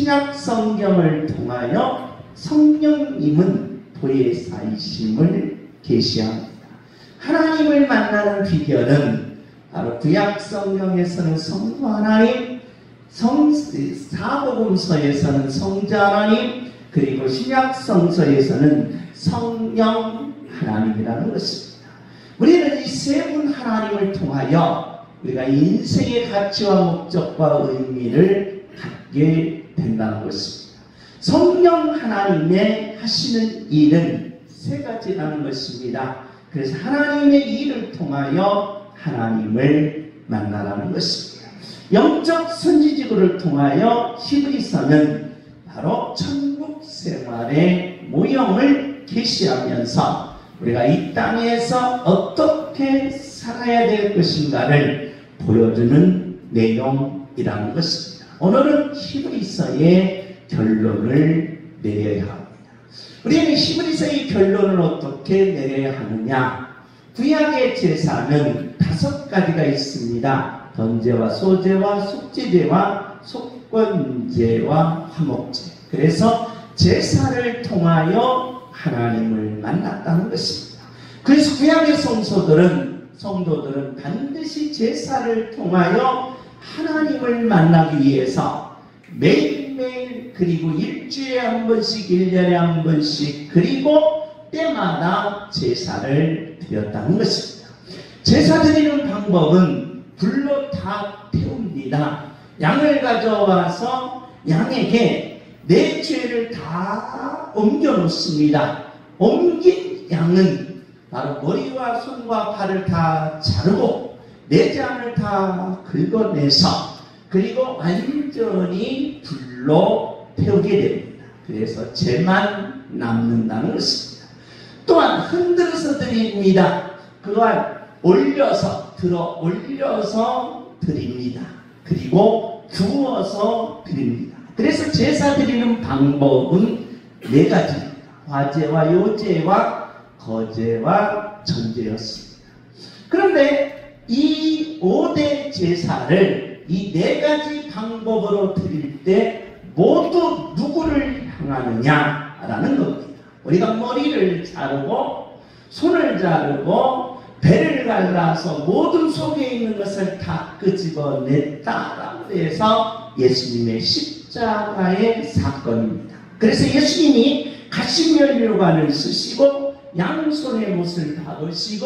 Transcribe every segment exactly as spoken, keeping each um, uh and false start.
신약 성경을 통하여 성령님은 보혜사이심을 계시합니다. 하나님을 만나는 비결은 바로 구약 성경에서는 성부 하나님, 성, 사복음서에서는 성자 하나님, 그리고 신약 성서에서는 성령 하나님이라는 것입니다. 우리는 이 세 분 하나님을 통하여 우리가 인생의 가치와 목적과 의미를 갖게 된다는 것입니다. 성령 하나님의 하시는 일은 세 가지라는 것입니다. 그래서 하나님의 일을 통하여 하나님을 만나라는 것입니다. 영적 선지지구를 통하여 히브리서는 바로 천국 생활의 모형을 계시하면서 우리가 이 땅에서 어떻게 살아야 될 것인가를 보여주는 내용이라는 것입니다. 오늘은 히브리서의 결론을 내려야 합니다. 우리는 히브리서의 결론을 어떻게 내려야 하느냐? 구약의 제사는 다섯 가지가 있습니다. 번제와 소제와 속죄제와 속건제와 화목제. 그래서 제사를 통하여 하나님을 만났다는 것입니다. 그래서 구약의 성도들은 성도들은 반드시 제사를 통하여 하나님을 만나기 위해서 매일매일 그리고 일주일에 한 번씩 일 년에 한 번씩 그리고 때마다 제사를 드렸다는 것입니다. 제사 드리는 방법은 불로 다 태웁니다. 양을 가져와서 양에게 내 죄를 다 옮겨 놓습니다. 옮긴 양은 바로 머리와 손과 발을 다 자르고 내장을 다 긁어내서 그리고 완전히 불로 태우게 됩니다. 그래서 죄만 남는다는 것입니다. 또한 흔들어서 드립니다. 그걸 올려서 들어 올려서 드립니다. 그리고 구워서 드립니다. 그래서 제사 드리는 방법은 네 가지입니다. 화제와 요제와 거제와 전제였습니다. 그런데 이 오 대 제사를 이 네 가지 방법으로 드릴 때 모두 누구를 향하느냐라는 겁니다. 우리가 머리를 자르고 손을 자르고 배를 갈라서 모든 속에 있는 것을 다 끄집어냈다라고 해서 예수님의 십자가의 사건입니다. 그래서 예수님이 가시면류관을 쓰시고 양손에 못을 박으시고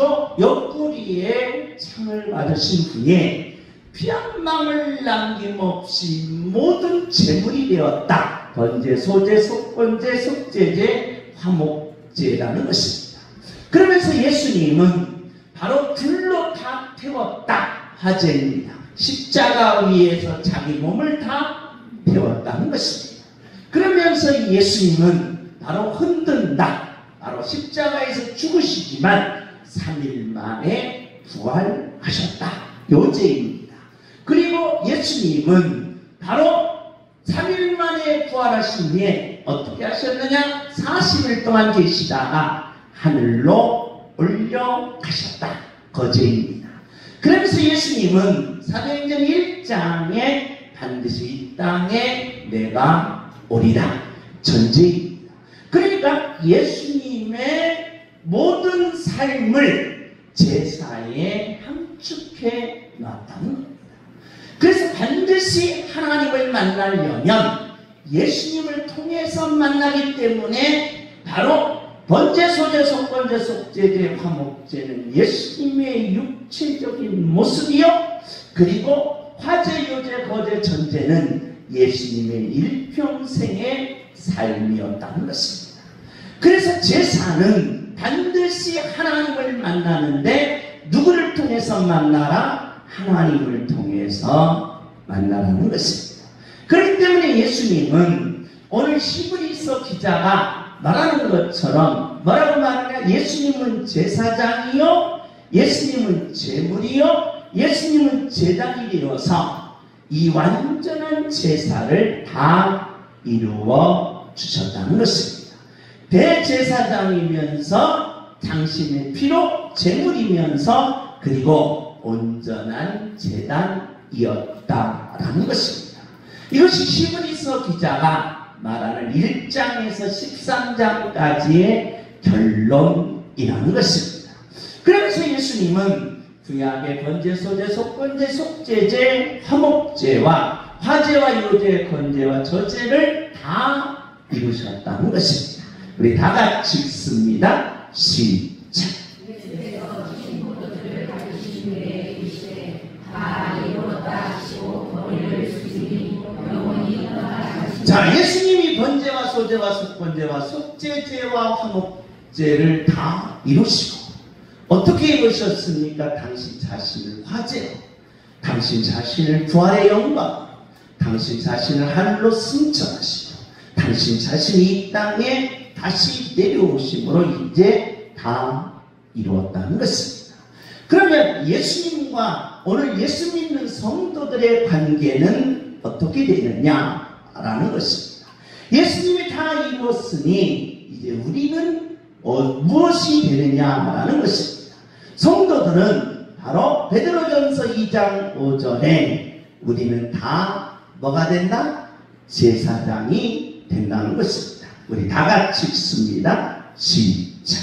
옆구리에 창을 맞으신 후에 피 한 방울 남김없이 모든 제물이 되었다. 번제, 소제, 속건제, 속죄제, 화목제라는 것입니다. 그러면서 예수님은 바로 불로 다 태웠다. 화제입니다. 십자가 위에서 자기 몸을 다 태웠다는 것입니다. 그러면서 예수님은 바로 흔든다. 바로 십자가에서 죽으시지만 삼 일 만에 부활하셨다. 요제입니다. 그리고 예수님은 바로 삼 일 만에 부활하신 후에 어떻게 하셨느냐? 사십 일 동안 계시다가 하늘로 올려가셨다. 거제입니다. 그러면서 예수님은 사도행전 일 장에 반드시 이 땅에 내가 오리라. 전제입니다. 그러니까 예수님의 모든 삶을 제사에 함축해 놨다는 겁니다. 그래서 반드시 하나님을 만나려면 예수님을 통해서 만나기 때문에 바로 번제, 소제, 속건제, 속죄제, 화목제는 예수님의 육체적인 모습이요. 그리고 화제, 요제, 거제, 전제는 예수님의 일평생의 삶이었다는 것입니다. 그래서 제사는 반드시 하나님을 만나는데 누구를 통해서 만나라? 하나님을 통해서 만나라는 것입니다. 그렇기 때문에 예수님은 오늘 히브리서 기자가 말하는 것처럼 뭐라고 말하냐? 예수님은 제사장이요, 예수님은 제물이요, 예수님은 제단이 되어서 이 완전한 제사를 다 이루어 주셨다는 것입니다. 대제사장이면서 당신의 피로 제물이면서 그리고 온전한 제단이었다라는 것입니다. 이것이 히브리서 기자가 말하는 일 장에서 십삼 장까지의 결론이라는 것입니다. 그래서 예수님은 구약의 번제, 소제, 속번제, 속죄제, 화목제와 화제와 요제, 건제와 저제를 다 이루셨다는 것입니다. 우리 다 같이 읽습니다. 시작. 자, 예수님이 번제와 소제와 속번제와 속죄제와 화목제를 다 이루시고 어떻게 이루셨습니까? 당신 자신을 화제로, 당신 자신을 부활의 영광, 당신 자신을 하늘로 승천하시고 당신 자신이 이 땅에 다시 내려오심으로 이제 다 이루었다는 것입니다. 그러면 예수님과 오늘 예수 믿는 성도들의 관계는 어떻게 되느냐라는 것입니다. 예수님이 다 이루었으니 이제 우리는 어, 무엇이 되느냐라는 것입니다. 성도들은 바로 베드로전서 이 장 오 절에 우리는 다 뭐가 된다? 제사장이 된다는 것입니다. 우리 다 같이 읽습니다. 시작.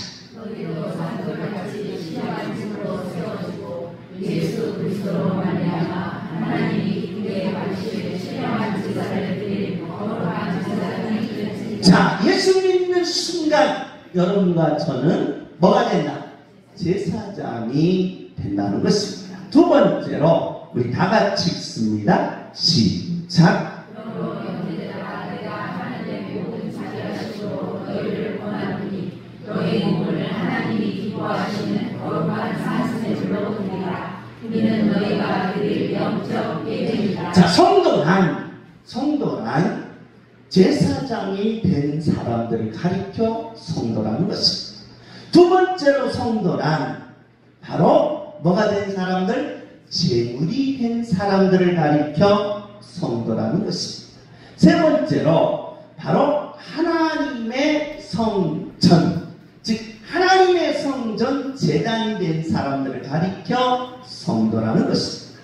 예수 그리스도로 말미암아 하나님이 그의 관심에 신령한 제사를 드린 거룩한 제사장이 되었으니. 자, 예수 믿는 순간 여러분과 저는 뭐가 된다? 제사장이 된다는 것입니다. 두 번째로 우리 다 같이 읽습니다. 시작. 너희 몸을 하나님이 기뻐하시는 거룩한 사슴의 줄로 드리라. 이는 너희가 드릴 영적 예배이다. 자, 성도란 성도란 제사장이 된 사람들을 가리켜 성도라는 것입니다. 두 번째로 성도란 바로 뭐가 된 사람들? 제물이 된 사람들을 가리켜 성도라는 것입니다. 세 번째로 바로 하나님의 성전, 즉 하나님의 성전 제단이 된 사람들을 가리켜 성도라는 것입니다.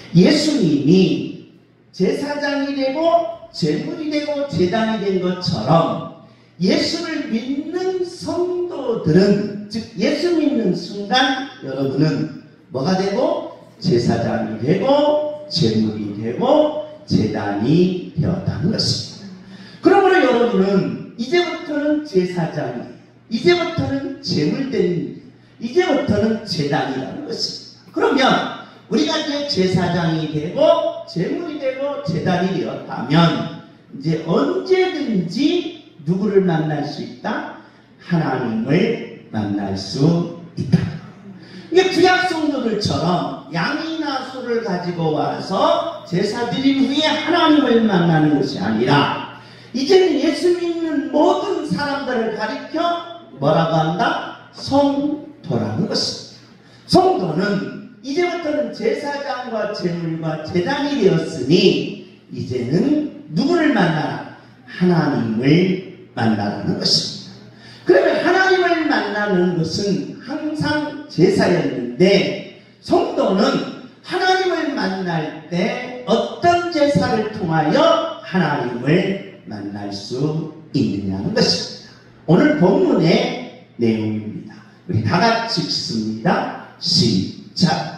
예수님이 제사장이 되고 제물이 되고 제단이 된 것처럼 예수를 믿는 성도들은, 즉 예수 믿는 순간 여러분은 뭐가 되고 제사장이 되고 제물이 되고 제단이 되었다는 것입니다. 그러므로 여러분은 이제부터는 제사장이, 이제부터는 제물된, 이제부터는 제단이라는 것입니다. 그러면 우리가 이제 제사장이 되고 제물이 되고 제단이 되었다면 이제 언제든지 누구를 만날 수 있다? 하나님을 만날 수 있다. 이게 구약 성도들처럼 양이나 소를 가지고 와서 제사 드린 후에 하나님을 만나는 것이 아니라 이제는 예수 믿는 모든 사람들을 가리켜 뭐라고 한다? 성도라는 것입니다. 성도는 이제부터는 제사장과 제물과 제단이 되었으니 이제는 누구를 만나라? 하나님을 만나라는 것입니다. 그러면 하나님을 만나는 것은 항상 제사였는데 성도는 하나님을 만날 때 어떤 제사를 통하여 하나님을 만날 수 있느냐는 것입니다. 오늘 본문의 내용입니다. 우리 다 같이 읽습니다. 시작.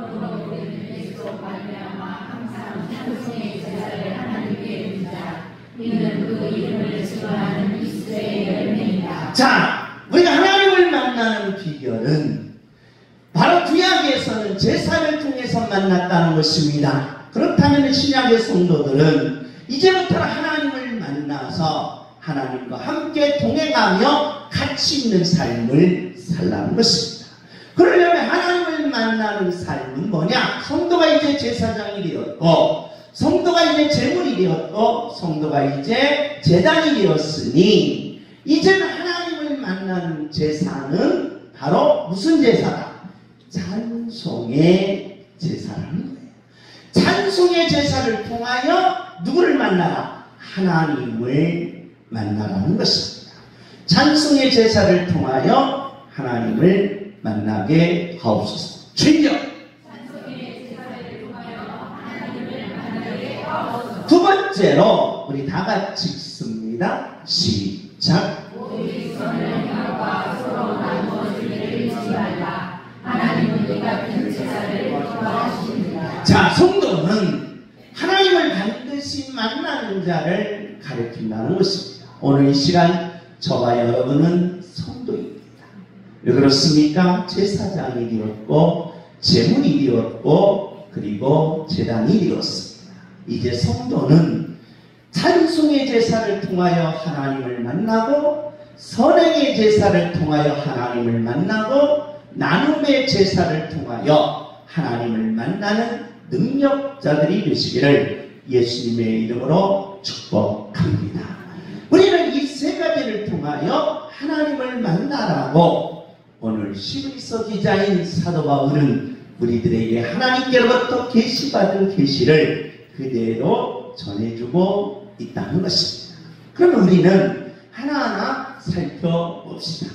자, 우리가 하나님을 만나는 비결은 바로 구약에서는 제사를 통해서 만났다는 것입니다. 그렇다면 신약의 성도들은 이제부터 하나님을 만나서 하나님과 함께 동행하며 같이 있는 삶을 살라는 것입니다. 그러려면 하나님을 만나는 삶은 뭐냐? 성도가 이제 제사장이 되었고 성도가 이제 제물이 되었고 성도가 이제 제단이 되었으니 이제는 하나님을 만나는 제사는 바로 무슨 제사다? 찬송의 제사라는 거예요. 찬송의 제사를 통하여 누구를 만나라? 하나님을 만나라는 것입니다. 찬송의 제사를 통하여 하나님을 만나게 하옵소서. 주여! 두 번째 번째로 우리 다 같이 읽습니다. 시작. 오직 선을 향하고 서로 나누어주기를 잊지 말라. 하나님은 이 같은 제사를 기뻐하십니다. 자, 성도는 하나님을 반드시 만나는 자를 가리킨다는 것입니다. 오늘 이 시간 저와 여러분은 성도입니다. 왜 그렇습니까? 제사장이 되었고 제물이 되었고 그리고 제단이 되었습니다. 이제 성도는 찬송의 제사를 통하여 하나님을 만나고 선행의 제사를 통하여 하나님을 만나고 나눔의 제사를 통하여 하나님을 만나는 능력자들이 되시기를 예수님의 이름으로 축복합니다. 우리는 이 세 가지를 통하여 하나님을 만나라고 오늘 히브리서 기자인 사도 바울은 우리들에게 하나님께로부터 계시받은 계시를 그대로 전해주고 있다는 것입니다. 그럼 우리는 하나하나 살펴봅시다.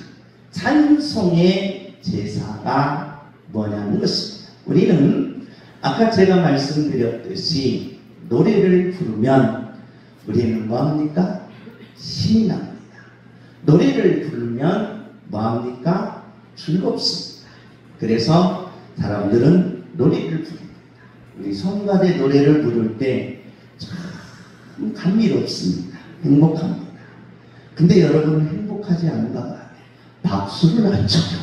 찬송의 제사가 뭐냐는 것입니다. 우리는 아까 제가 말씀드렸듯이 노래를 부르면 우리는 뭐합니까? 신이 납니다. 노래를 부르면 뭐합니까? 즐겁습니다. 그래서 사람들은 노래를 부릅니다. 우리 성가대 노래를 부를 때 참 감미롭습니다. 행복합니다. 근데 여러분은 행복하지 않은가 봐요. 박수를 안 쳐요.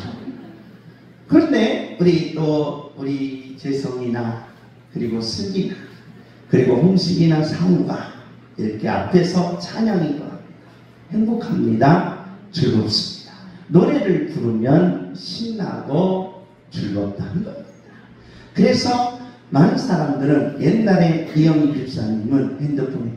그런데 우리 또 우리 재성이나 그리고 슬기나 그리고 홍식이나 상우가 이렇게 앞에서 찬양인 것 같아요. 행복합니다. 즐겁습니다. 노래를 부르면 신나고 즐겁다는 겁니다. 그래서 많은 사람들은 옛날에 이영희 집사님은 핸드폰에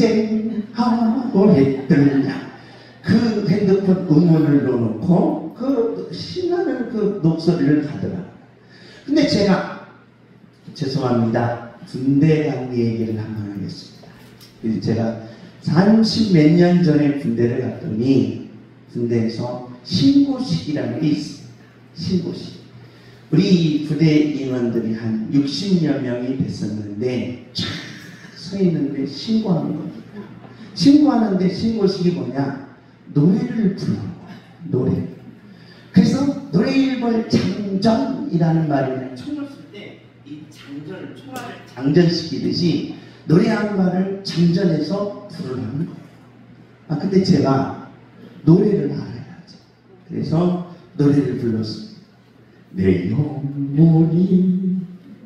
쨍하고 했더냐 그 핸드폰 음원을 넣어놓고 그 신나는 그 녹소리를 하더라고요. 근데 제가 죄송합니다. 군대 간 얘기를 한번 하겠습니다. 제가 삼십 몇 년 전에 군대를 갔더니 군대에서 신고식이라는 게 있습니다. 신고식. 우리 부대 인원들이 한 육십여 명이 됐었는데 쫙 서 있는데 신고하는 겁니다. 신고하는데 신고식이 뭐냐? 노래를 부르는 거야. 노래. 그래서 노래 일벌 장전이라는 말이네. 총을 쏠 때 이 장전을 총알을 장전시키듯이 노래하는 말을 장전해서 부르는 거예요. 아 근데 제가 노래를 알아야지. 그래서 노래를 불렀습니다. 내 영혼이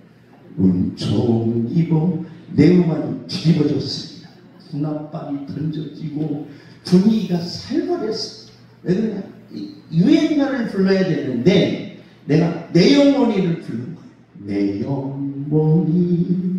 은총이고 내 음악이 뒤집어졌습니다. 수납방이 던져지고 분위기가 살벌했습니다. 왜 그러냐? 유행가를 불러야 되는데 내가 내 영혼이를 부른 거예요. 내 영혼이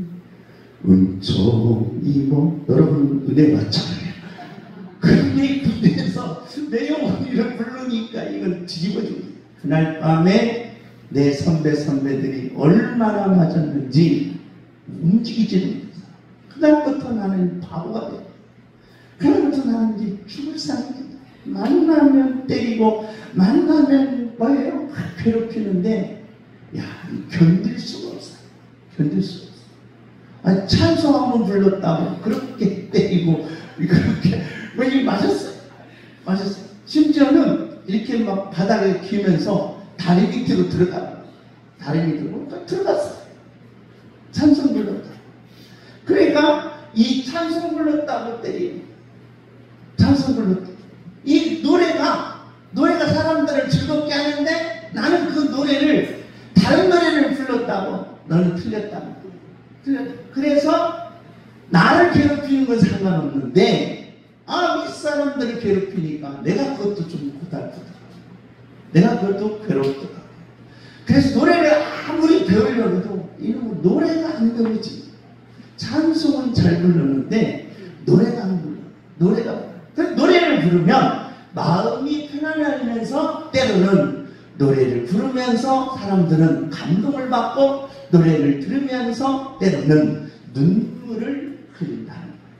은총이고 여러분 은혜 맞잖아요. 근데 군대에서 내 영혼이를 부르니까 이건 뒤집어집니다. 그날 밤에 내 선배 선배들이 얼마나 맞았는지 움직이지는 못해서 그날부터 나는 바보가 됐다. 그날부터 나는 이제 죽을 상입니다. 만나면 때리고 만나면 뭐예요? 괴롭히는데 야 견딜 수가 없어요. 견딜 수가 없어요. 아니, 찬송 한번 불렀다고 그렇게 때리고 그렇게 뭐 이게 맞았어요. 맞았어요. 심지어는 이렇게 막 바닥에 기면서 다리 밑으로 들어가. 다리 밑으로 들어갔어요. 찬송 불렀다. 그러니까 이 찬송 불렀다고 때리고 찬송 불렀다. 이 노래가 노래가 사람들을 즐겁게 하는데 나는 그 노래를 다른 노래를 불렀다고 너는 틀렸다고. 틀렸다. 그래서 나를 괴롭히는 건 상관없는데 아 윗사람들을 괴롭히니까 내가 그것도 좀 고달프다. 내가 그것도 괴롭더라. 그래서 노래를 아무리 배우려고 해도 이런 노래가 안 배우지. 찬송은 잘 부르는데 노래가 안 불러. 노래가 불러. 노래를 부르면 마음이 편안해지면서 때로는 노래를 부르면서 사람들은 감동을 받고 노래를 들으면서 때로는 눈물을 흘린다는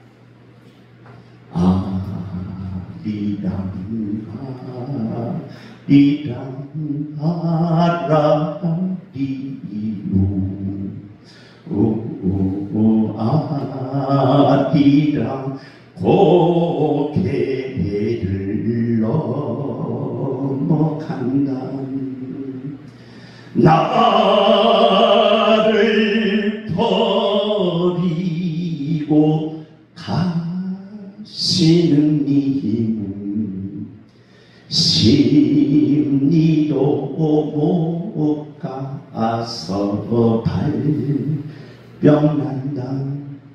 거예요. 아리랑하 리랑하라리루 오아리랑하 아비랑 고개를 넘어간다. 나를 버리고 가시는 님 심리도 못 가서 발병난다.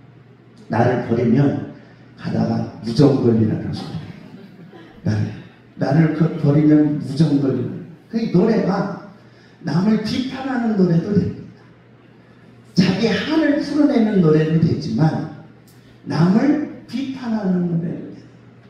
나를 버리면 가다가 무정 걸리라는 소리. 나를, 나를 버리면 무정 걸리는. 그 노래가 남을 비판하는 노래도 됩니다. 자기 한을 풀어내는 노래도 되지만 남을 비판하는 노래도 됩니다.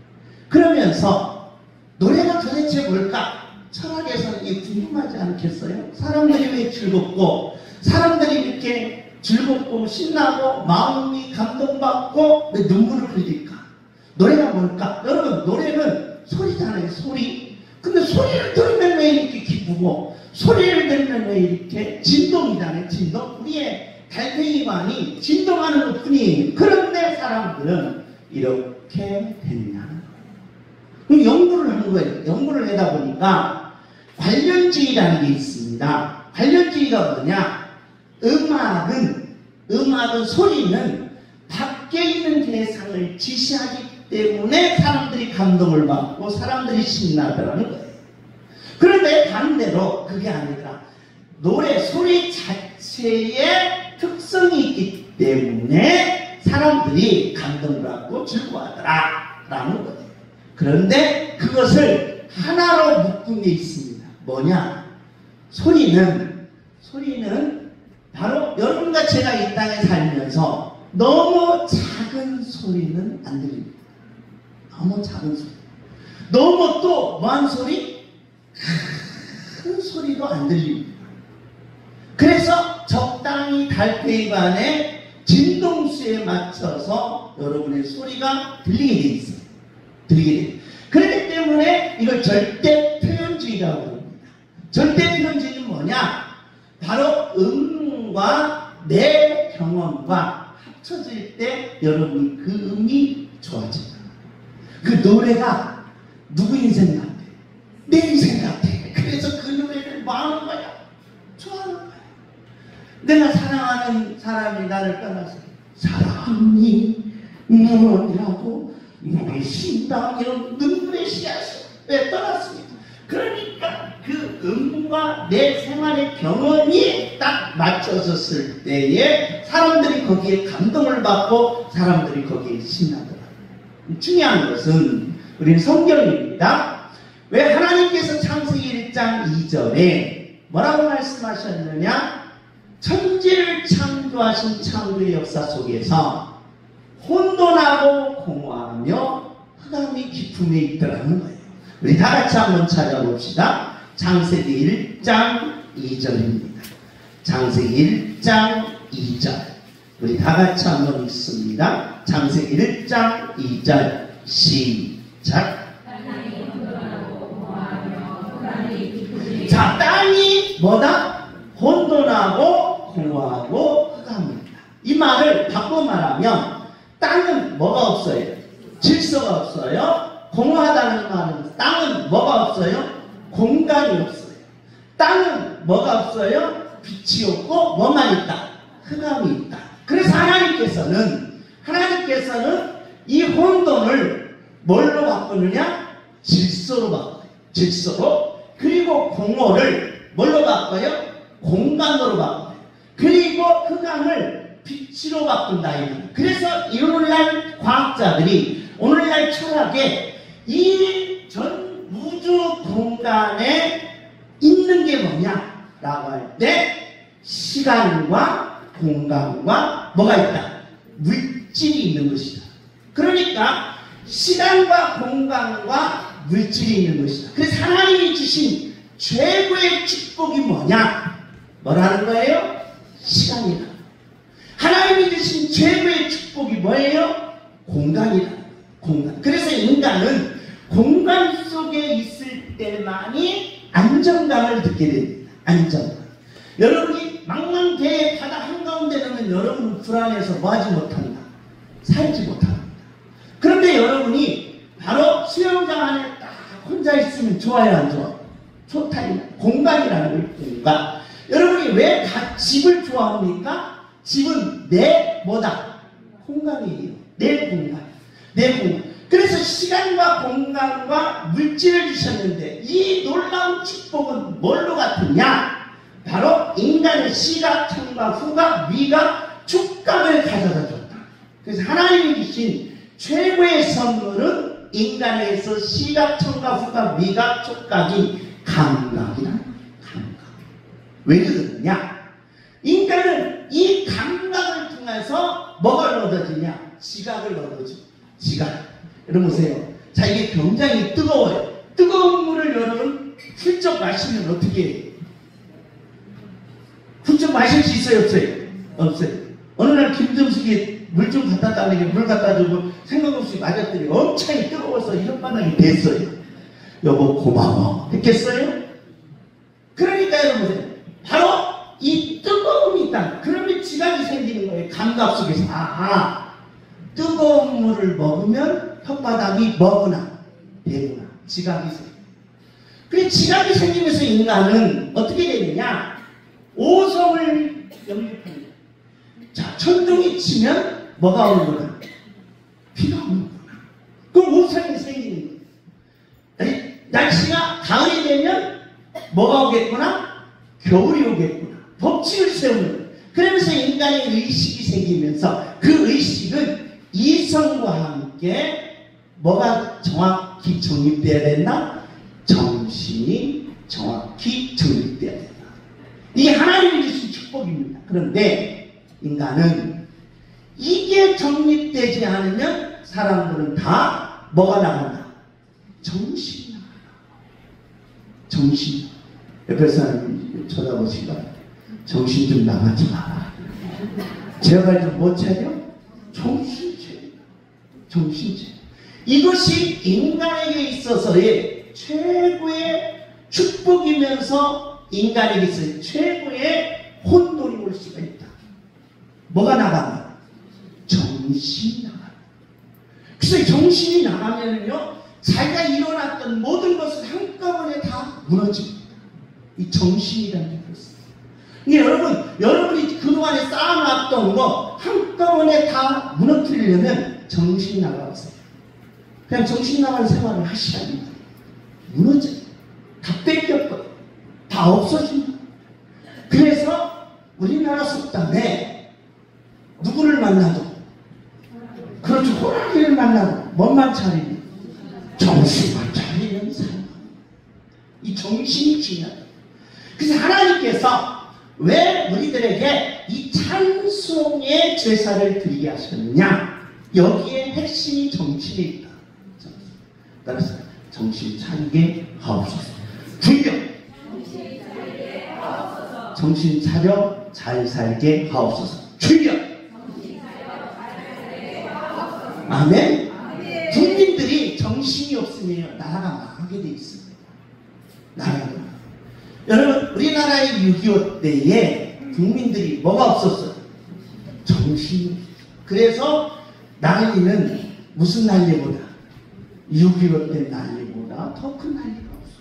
그러면서 노래가 도대체 뭘까? 철학에서는 이게 궁금하지 않겠어요? 사람들이 왜 즐겁고 사람들이 이렇게 즐겁고 신나고 마음이 감동받고 왜 눈물을 흘릴까? 노래가 뭘까? 여러분, 노래는 소리잖아요. 소리. 근데 소리를 들으면 왜 이렇게 기쁘고 소리를 들으면 왜 이렇게 진동이잖아요. 진동. 우리의 달팽이관이 진동하는 것 뿐이에요. 그런데 사람들은 이렇게 됐냐는 거예요. 연구를 한 거예요. 연구를 하다 보니까 관련주의라는 게 있습니다. 관련주의가 뭐냐? 음악은, 음악은 소리는 밖에 있는 대상을 지시하기 때문에 사람들이 감동을 받고 사람들이 신나더라는 거예요. 그런데 반대로 그게 아니라 노래, 소리 자체에 특성이 있기 때문에 사람들이 감동을 받고 즐거워하더라 라는 거예요. 그런데 그것을 하나로 묶은 게 있습니다. 뭐냐? 소리는, 소리는 바로 여러분과 제가 이 땅에 살면서 너무 작은 소리는 안 들립니다. 너무 작은 소리. 너무 또 뭐한 소리? 큰 소리도 안 들립니다. 그래서 적당히 달팽이관의 진동수에 맞춰서 여러분의 소리가 들리게 돼 있어요. 들리게 돼. 그렇기 때문에 이걸 절대 표현주의라고 합니다. 절대 표현주의는 뭐냐? 바로 음과 내 경험과 합쳐질 때 여러분이 그 음이 좋아진다. 그 노래가 누구 인생 같아? 내 인생 같아. 그래서 그 노래를 뭐 하는 거야? 좋아하는 거야. 내가 사랑하는 사람이 나를 떠나서 사랑이 뭐라고 우리 신당 이런 눈물의 씨앗을 떠났습니다. 그러니까 그 음과 내 생활의 경험이 딱 맞춰졌을 때에 사람들이 거기에 감동을 받고 사람들이 거기에 신나더라. 중요한 것은 우리는 성경입니다. 왜 하나님께서 창세기 일 장 이 절에 뭐라고 말씀하셨느냐? 천지를 창조하신 창조의 역사 속에서 혼돈하고 공허하며 흑암이 깊음에 있더라는 거예요. 우리 다 같이 한번 찾아봅시다. 창세기 일 장 이 절입니다. 창세기 일 장 이 절. 우리 다 같이 한번 읽습니다. 창세기 일 장 이 절 시작. 자, 땅이 뭐다? 혼돈하고 공허하고 흑암입니다. 이 말을 바꿔 말하면 땅은 뭐가 없어요? 질서가 없어요. 공허하다는 말은 땅은 뭐가 없어요? 공간이 없어요. 땅은 뭐가 없어요? 빛이 없고 뭐만 있다? 흑암이 있다. 그래서 하나님께서는 하나님께서는 이 혼돈을 뭘로 바꾸느냐? 질서로 바꿔요. 질서로. 그리고 공허를 뭘로 바꿔요? 공간으로 바꿔요. 그리고 흑암을 빛으로 바꾼다. 그래서 오늘날 과학자들이 오늘날 철학에 이 전 우주 공간에 있는 게 뭐냐라고 할 때 시간과 공간과 뭐가 있다? 물질이 있는 것이다. 그러니까 시간과 공간과 물질이 있는 것이다. 그래서 하나님이 주신 최고의 축복이 뭐냐? 뭐라는 거예요? 시간이다. 하나님이 주신 최고의 축복이 뭐예요? 공간이다. 공간. 그래서 인간은 공간 속에 있을 때만이 안정감을 느끼게 됩니다. 안정감. 여러분이 망망대해 바다 한가운데 넣으면 여러분은 불안해서 뭐하지 못한다. 살지 못합니다. 그런데 여러분이 바로 수영장 안에 딱 혼자 있으면 좋아요, 안 좋아? 좋다. 공간이라는 거니까. 여러분이 왜 집을 좋아합니까? 집은 내 뭐다? 공간이에요. 내 공간. 내 공간. 그래서 시간과 공간과 물질을 주셨는데 이 놀라운 축복은 뭘로 같으냐? 바로 인간의 시각, 청각, 후각, 미각,触각을 가져다 줬다. 그래서 하나님이 주신 최고의 선물은 인간에게서 시각, 청각, 후각, 미각, 촉각이 감각이다. 감각. 왜 그러느냐? 인간은 이 감각을 통해서 뭐가 얻어지냐? 지각을 얻어줘. 지각. 여러분 보세요. 자, 이게 굉장히 뜨거워요. 뜨거운 물을 여러분 훌쩍 마시면 어떻게 해요? 훌쩍 마실 수 있어요? 없어요? 없어요. 어느 날 김정숙이 물 좀 갖다 달라고 물 갖다 주고 생각 없이 맞았더니 엄청 뜨거워서 이런 바닥이 됐어요. 여보 고마워. 했겠어요? 그러니까 여러분 보세요. 바로 이 뜨거움이 있다. 그러면 지각이 생기는 거예요. 감각 속에서. 아하. 뜨거운 물을 먹으면 혓바닥이 뭐구나? 배구나. 지각이 생겨. 그래 지각이 생기면서 인간은 어떻게 되느냐? 오성을 영입합니다. 자, 천둥이 치면 뭐가 오는구나? 비가 오는구나. 그럼 오성이 생기는 거예요. 날씨가 가을이 되면 뭐가 오겠구나? 겨울이 오겠구나. 법칙을 세우는 거예요. 그러면서 인간의 의식이 생기면서 그 의식은 이성과 함께 뭐가 정확히 정립되어야 된다? 정신이 정확히 정립되어야 된다. 이게 하나님이 주신 축복입니다. 그런데 인간은 이게 정립되지 않으면 사람들은 다 뭐가 나간다? 정신이 나간다. 정신. 옆에 사람이 쳐다보시가 정신 좀 나가지 마라. 제가 좀 못 차려? 정신체. 정신체. 이것이 인간에게 있어서의 최고의 축복이면서 인간에게 있어서 최고의 혼돈이 올 수가 있다. 뭐가 나가면? 정신이 나가요. 그래서 정신이 나가면요, 자기가 일어났던 모든 것을 한꺼번에 다 무너집니다. 이 정신이라는 게 그렇습니다. 근데 여러분, 여러분이 그동안에 쌓아놨던 거 한꺼번에 다 무너뜨리려면 정신이 나가세요. 그냥 정신 나가는 생활을 하셔야 됩니다. 무너져요. 다 뺏겼거든요. 다 없어집니다. 그래서 우리나라 속담에 누구를 만나도, 그렇죠, 호랑이를 만나도 뭔만 차리니? 정신만 차리는 사람. 이 정신이 중요하다. 그래서 하나님께서 왜 우리들에게 이 찬송의 제사를 드리게 하셨느냐? 여기에 핵심이 정신이 있다. 따라서 정신 차리게 하옵소서. 주여! 정신 차려 잘 살게 하옵소서. 주여! 아멘? 국민들이 정신이 없으면 나라가 망하게 돼 있습니다. 나라가. 여러분, 우리나라의 육이오 때에 국민들이 뭐가 없었어요? 정신이. 그래서 난리는 무슨 난리보다, 육이오 때 난리보다 더 큰 난리가 없어요.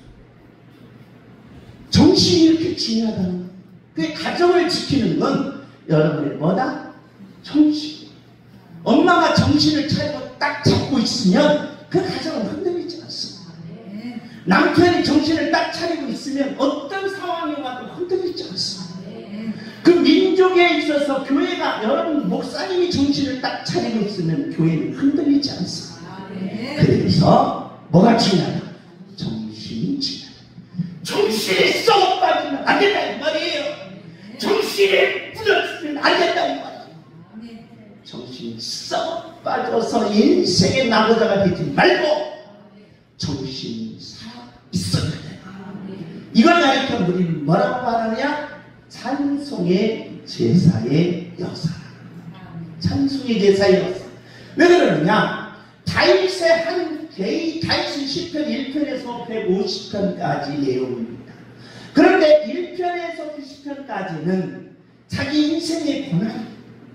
정신이 이렇게 중요하다는 거예요. 그 가정을 지키는 건 여러분의 뭐다? 정신. 엄마가 정신을 차리고 딱 잡고 있으면 그 가정은 흔들리지 않습니다. 남편이 정신을 딱 차리고 있으면 어떤 상황이 와도 흔들리지 않습니다. 그 민족에 있어서 교회가, 여러분 목사님이 정신을 딱 차리고 있으면 교회는 흔들리지 않습니다. 그래서 뭐가 중요하다? 정신이 중요하다. 정신이 썩어 빠지면 안 된다 이 말이에요. 정신이 부러지면 안 된다 이 말이에요. 정신이 썩어 빠져서 인생의 낙오자가 되지 말고 정신이 살아 있어야 돼. 이걸 가리켜 우리는 뭐라고 말하느냐? 찬송의 제사의 역사. 찬송의 제사의 역사. 왜 그러느냐? 다윗의 한 개의, 다윗은 시편 일 편에서 백오십 편까지 내용입니다. 그런데 일 편에서 구십 편까지는 자기 인생의 고난,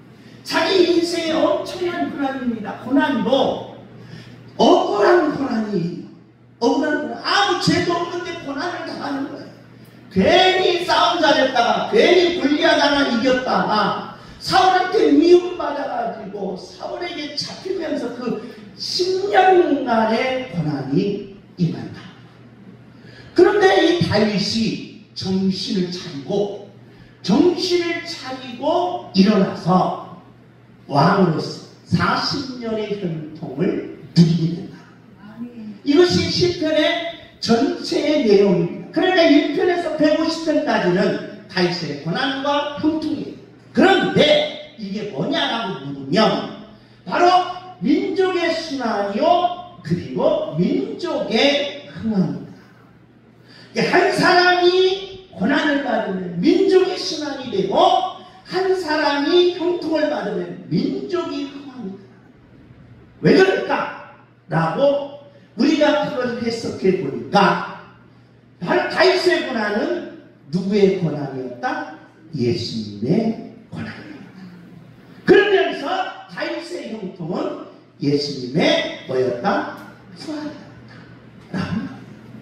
자기 인생에 엄청난 고난입니다. 고난도 억울한 고난이, 억울한 고난, 아무 죄도 없는데 고난을 당하는 거예요. 괜히 싸움 잘했다가, 괜히 골리앗 하나 이겼다가, 사울한테 미움받아가지고 사울에게 잡히면서 그 십 년간의 고난이 임한다. 그런데 이 다윗이 정신을 차리고 정신을 차리고 일어나서 왕으로서 사십 년의 현통을 누리게 된다. 이것이 시편의 전체의 내용입니다. 그러니까 일 편에서 백오십 편까지는 다윗의 고난과 형통이에요. 그런데 이게 뭐냐라고 물으면 바로 민족의 순환이요 그리고 민족의 흥황입니다. 한 사람이 고난을 받으면 민족이 순환이 되고 한 사람이 형통을 받으면 민족이 흥황입니다. 왜 그럴까? 라고 우리가 그걸 해석해 보니까 바로 다윗의 고난은 누구의 고난이었다? 예수님의 고난이었다. 그러면서 다윗의 형통은 예수님의 뭐였다? 부활이었다.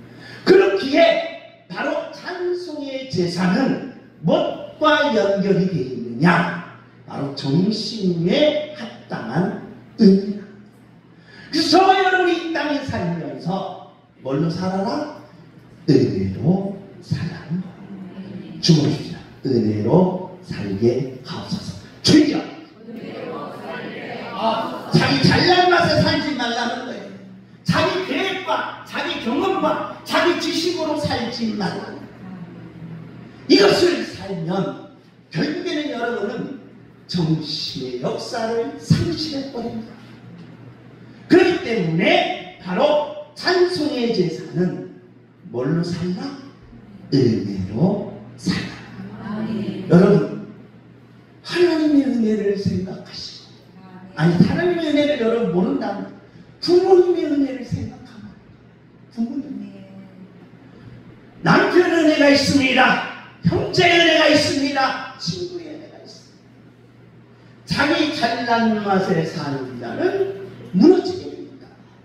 그렇기에 바로 찬송의 제사는 무엇과 연결이 되어 있느냐? 바로 정신에 합당한 은혜다. 그래서 저와 여러분이 이 땅에 살면서 뭘로 살아라? 은혜로 살라는 거예요. 주무십시오. 은혜로 살게 하옵소서. 주여! 어, 자기 잘난 맛에 살지 말라는 거예요. 자기 계획과 자기 경험과 자기 지식으로 살지 말라는 거예요. 이것을 살면 결국에는 여러분은 정신의 역사를 상실해버립니다. 그렇기 때문에 바로 찬송의 제사는 뭘로 살라? 은혜로 살라. 아멘. 여러분 하나님의 은혜를 생각하시고, 아니 하나님의 은혜를 여러분 모른다면 부모님의 은혜를 생각하면, 부모님 남편 은혜가 있습니다. 형제의 은혜가 있습니다. 친구의 은혜가 있습니다. 자기 잘난 맛에 사는 자는 무너지게 됩니다.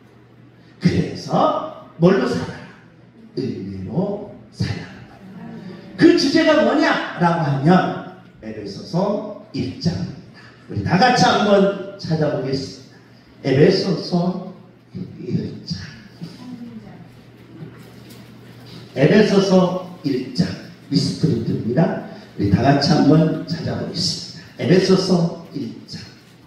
그래서 뭘로 살아라? 은혜로 살아라. 그 주제가 뭐냐라고 하면 에베소서 일 장입니다. 우리 다 같이 한번 찾아보겠습니다. 에베소서 일 장. 에베소서 일 장. 미스프린트입니다. 우리 다 같이 한번 찾아보겠습니다. 에베소서 일 장.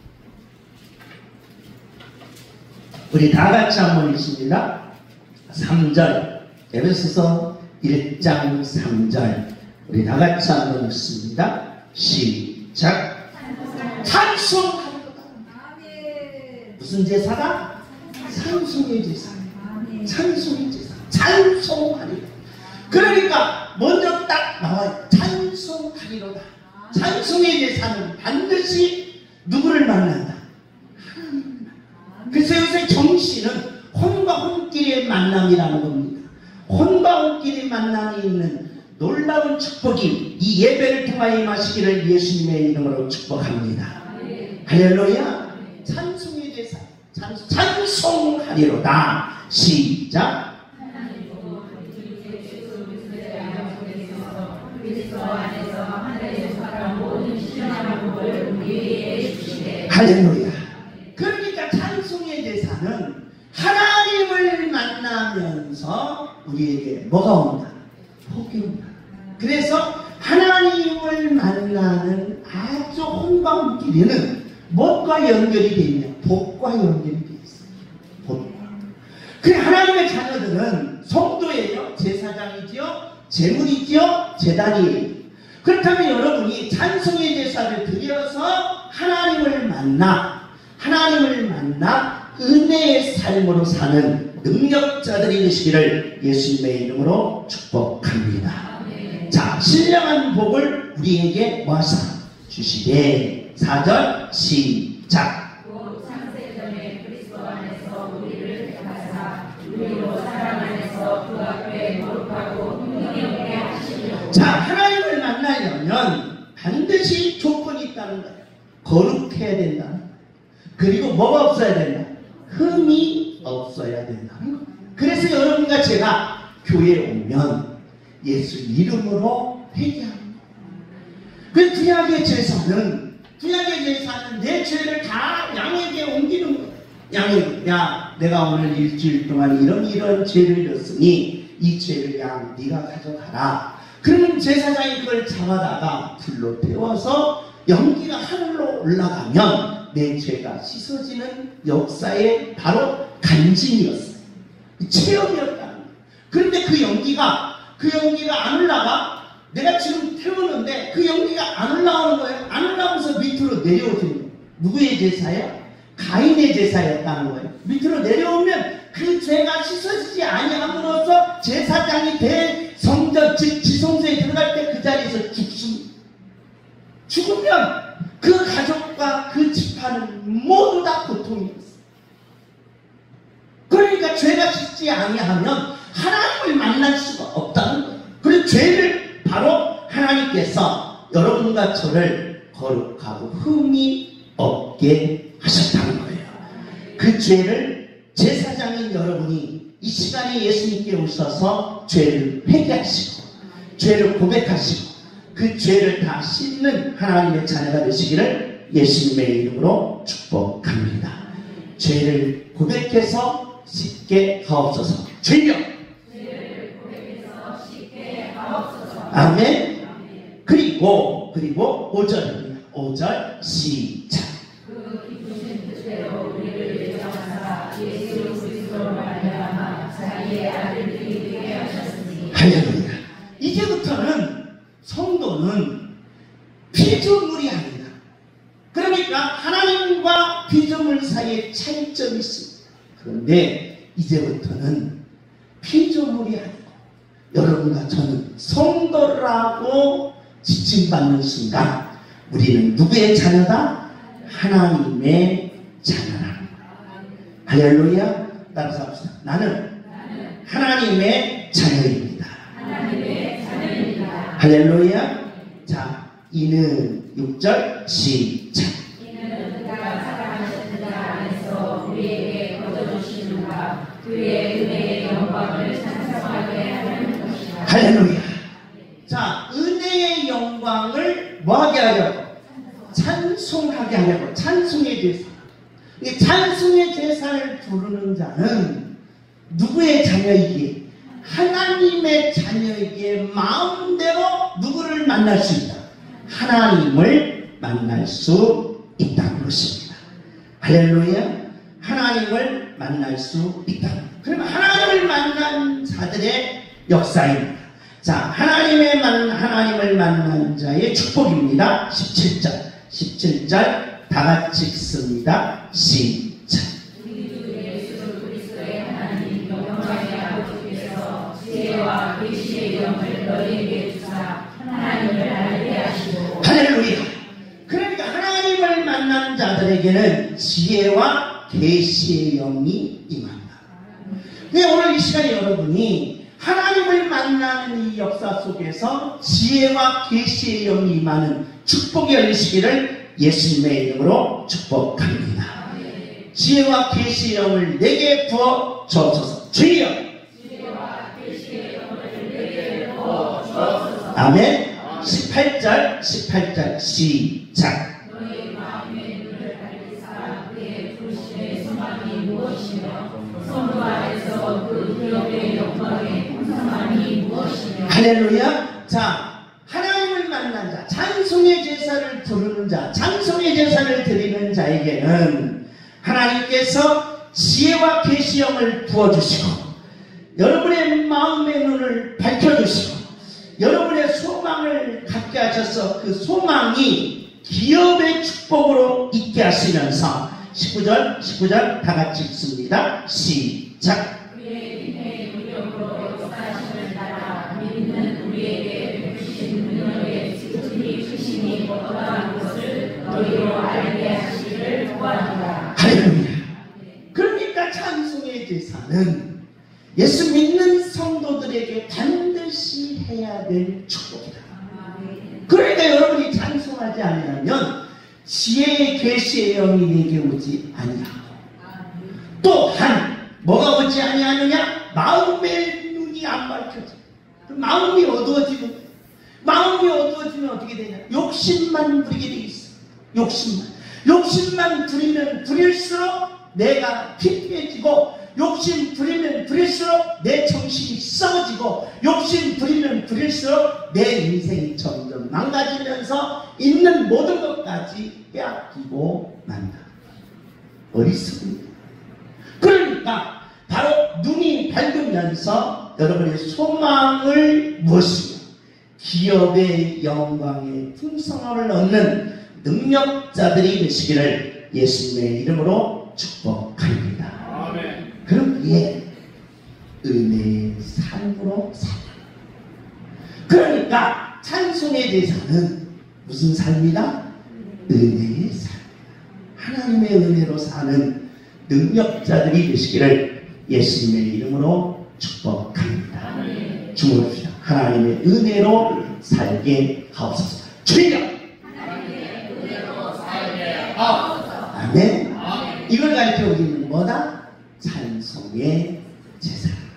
우리 다 같이 한번 읽습니다. 삼 절. 에베소서 일 장 삼 절. 우리 다 같이 한번 읽습니다. 시작. 찬송하리로다. 무슨 제사가? 찬송의 제사. 찬송의 제사. 찬송하리로다. 그러니까 먼저 딱 나와요. 찬송하리로다. 찬송의 제사는 반드시 누구를 만난다? 하나님을 만난다. 그래서 요새 정신은 혼과 혼끼리의 만남이라는 겁니다. 혼과 혼끼리 만남이 있는 놀라운 축복이 이 예배를 통하여 임하시기를 예수님의 이름으로 축복합니다. 할렐루야. 찬송의 제사. 찬송, 찬송하리로다. 시작. 할렐루야. 그러니까 찬송의 제사는 하나님을 만나면서 우리에게 뭐가 온다? 복이 온다. 그래서 하나님을 만나는 아주 혼과한 길이는 무엇과 연결이 되어 있냐? 복과 연결이 되어 있어요. 복. 그 하나님의 자녀들은 성도예요. 제사장이지요. 제물이지요. 제단이에요. 그렇다면 여러분이 찬송의 제사를 드려서 하나님을 만나, 하나님을 만나 은혜의 삶으로 사는 능력자들이 되시기를 예수님의 이름으로 축복합니다. 네. 자, 신령한 복을 우리에게 모아서 주시되. 사 절 시작. 창세전에 그리스도 안에서 우리를 택하사 우리로 사랑 안에서 그 앞에 거룩하고 흥미롭게 하시려. 자, 하나님을 만나려면 반드시 조건이 있다는 거예요. 거룩해야 된다. 그리고 뭐가 없어야 된다? 흠이 없어야 된다는 것. 그래서 여러분과 제가 교회에 오면 예수 이름으로 회개합니다. 그 구약의 제사는 구약의 제사는 내 죄를 다 양에게 옮기는 거예요. 양에게, 야, 내가 오늘 일주일 동안 이런 이런 죄를 졌으니 이 죄를 양 네가 가져가라. 그러면 제사장이 그걸 잡아다가 불로 태워서 연기가 하늘로 올라가면 내 죄가 씻어지는 역사의 바로 간증이었어요. 체험이었다는 거예요. 그런데 그 연기가 그 연기가 안 올라가. 내가 지금 태우는데 그 연기가 안 올라오는 거예요. 안 올라오면서 밑으로 내려오는 거예요. 누구의 제사예요? 가인의 제사였다는 거예요. 밑으로 내려오면 그 죄가 씻어지지 아니함으로써 제사장이 대성전 즉 지성소에 들어갈 때 그 자리에서 죽습니다. 죽으면 그 가족과 그 집안은 모두 다 고통이었어요. 그러니까 죄가 씻지 아니하면 하나님을 만날 수가 없다는 거예요. 그래서 죄를 바로 하나님께서 여러분과 저를 거룩하고 흠이 없게 하셨다는 거예요. 그 죄를 제사장인 여러분이 이 시간에 예수님께 오셔서 죄를 회개하시고 죄를 고백하시고 그 죄를 다 씻는 하나님의 자녀가 되시기를 예수님의 이름으로 축복합니다. 죄를 고백해서 씻게 하옵소서. 죄요. 죄를 고백해서 씻게 하옵소서. 아멘. 그리고 그리고 오 절입니다. 오 절 시작. 그 기쁘신 뜻대로 우리를 예정하사 예수 그리스도로 말미암아 자기의 아들들이 되게 하셨으니. 할렐루야. 이제부터는 성도는 피조물이 아니다. 그러니까 하나님과 피조물 사이에 차이점이 있습니다. 그런데 이제부터는 피조물이 아니고 여러분과 저는 성도라고 지칭받는 순간 우리는 누구의 자녀다? 하나님의 자녀라는 거예요. 할렐루야. 따라서 합시다. 나는 하나님의 자녀입니다. 하나님의 자녀입니다. 할렐루야. 자, 이는 육 절 시작. 이는 그가 사랑하신 자 안에서 우리에게 거둬주시는가 그의 은혜의 영광을 찬송하게 하는 것이다. 할렐루야. 자, 은혜의 영광을 뭐하게 하려고? 찬송하게 하려고. 찬송의 제사. 이 찬송의 제사를 부르는 자는 누구의 자녀이기에? 하나님의 자녀에게 마음대로 누구를 만날 수 있다? 하나님을 만날 수 있다는 것입니다. 할렐루야. 하나님을 만날 수 있다. 그러면 하나님을 만난 자들의 역사입니다. 자, 하나님의 만, 하나님을 만난 자의 축복입니다. 십칠 절 십칠 절 다 같이 읽습니다. 시작. 우리 주 예수 그리스도의 하나님 영광의 아버지께서 지혜와 계시의 영을 너희에게 주사 하나님을 알게 하시고. 할렐루야. 그러니까 하나님을 만난 자들에게는 지혜와 계시의 영이 임한다. 그러니까 오늘 이 시간에 여러분이 하나님을 만나는 이 역사 속에서 지혜와 계시의 영이 임하는 축복이 열리시기를 예수님의 이름으로 축복합니다. 지혜와 계시의 영을 내게 부어 주옵소서. 주여. 지혜와 계시의 영을 내게 부어 주옵소서. 아멘. 십팔 절 십팔 절 시작. 너희 마음의 눈을 밝히사 그의 부르심의 소망이 무엇이며 성도 안에서 그 기업의 영광의 풍성함이 무엇이며. 할렐루야. 자, 하나님을 만난 자, 찬송의 제사를 부르는 자, 찬송의 제사를 드리는 자에게는 하나님께서 지혜와 계시형을 부어주시고 여러분의 마음의 눈을 밝혀주시고 여러분의 소망을 갖게 하셔서 그 소망이 기업의 축복으로 있게 하시면서 십구 절 십구 절 다 같이 읽습니다. 시작. 그의 인의 능력으로 역사하심을 따라 믿는 우리에게 베푸신 능력의 지극히 크심이 어떠한 것을 너희로 알게 하시기를 구하노라. 할렐루야. 그러니까 찬송의 제사는 예수 믿는 성도들에게 반드시 해야 될 축복이다. 그러니까 여러분이 찬송하지 않으면 지혜의 계시의 영이 내게 오지 아니하고 또한 뭐가 오지 아니하느냐? 마음의 눈이 안 밝혀져. 그 마음이 어두워지면 마음이 어두워지면 어떻게 되냐? 욕심만 부리게 돼 있어. 욕심만 욕심만 부리면 부릴수록 내가 피폐해지고, 욕심 부리면 부릴수록 내 정신이 썩어지고, 욕심 부리면 부릴수록 내 인생이 점점 망가지면서 있는 모든 것까지 빼앗기고 만다. 어리석습니다. 그러니까 바로 눈이 밝으면서 여러분의 소망을 무엇이며 기업의 영광의 풍성함을 얻는 능력자들이 되시기를 예수님의 이름으로 축복합니다. 아멘. 그럼 이에 은혜의 삶으로 살아. 그러니까 찬송의 제사는 무슨 삶이다? 은혜의 삶. 하나님의 은혜로 사는 능력자들이 되시기를 예수님의 이름으로 축복합니다. 아멘. 주옵시다. 하나님의 은혜로 살게 하옵소서. 주여! 하나님의 은혜로 살게 아멘. 이걸 가르쳐 우리는 뭐다? 찬송의 제사.